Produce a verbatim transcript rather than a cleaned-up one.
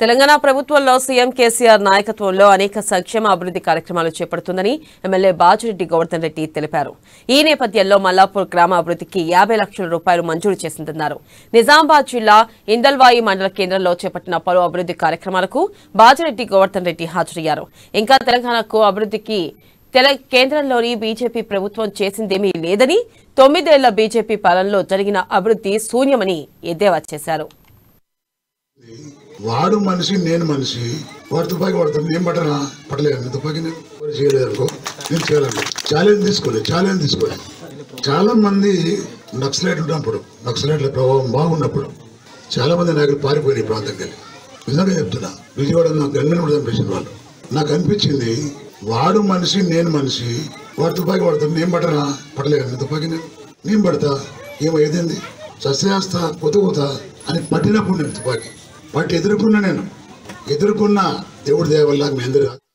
తెలంగాణ ప్రభుత్వంలో సీఎం కేసీఆర్ నాయకత్వంలో అనేక సంక్షేమ అభివృద్ధి కార్యక్రమాలు చేపడుతుందని ఎమ్మెల్యే బాజిరెడ్డి గోవర్ధన్ రెడ్డి తెలిపారు. ఈ నేపథ్యంలో మల్లాపూర్ గ్రామ అభివృద్ధికి యాభై లక్షల రూపాయలు మంజూరు చేసిందన్నారు. నిజామాబాద్ జిల్లా ఇందల్వాయి మండల కేంద్రంలో చేపట్టిన పలు అభివృద్ధి కార్యక్రమాలకు బాజిరెడ్డి గోవర్ధన్ రెడ్డి హాజరయ్యారు. ఇంకా తెలంగాణకు అభివృద్ధికి కేంద్రంలోని బీజేపీ ప్రభుత్వం చేసిందేమీ లేదని, తొమ్మిదేళ్ల బీజేపీ పాలనలో జరిగిన అభివృద్ధి శూన్యమని ఎద్దేవా చేశారు. వాడు మనిషి నేను మనిషి వాడు తుపాకి వాడతాను నేను పట్టనా పట్టలేదు తుపాకి నేను చేయలేదు అనుకో నేను చేయాలంటే ఛాలెంజ్ తీసుకోలేదు ఛాలెంజ్ తీసుకోలేదు చాలా మంది నక్సలైట్ ఉన్నప్పుడు నక్సలైట్ల ప్రభావం బాగున్నప్పుడు చాలా మంది నాయకులు పారిపోయిన ఈ ప్రాంతంకి వెళ్ళి నిజంగా చెప్తున్నా విజయవాడ నాకు గంగని కూడా చంపేసిన వాళ్ళు నాకు అనిపించింది వాడు మనిషి నేను మనిషి వాడు తుపాకి వాడతాను నేను పట్టనా పట్టలేదు తుపాకి నేను నేను పడతా ఏమైంది సస్యాస్త కొత్త కొత్త అని పట్టినప్పుడు నేను తుపాకి వాటి ఎదుర్కొన్నా నేను ఎదుర్కొన్న దేవుడి దయ వల్ల మీ అందరూ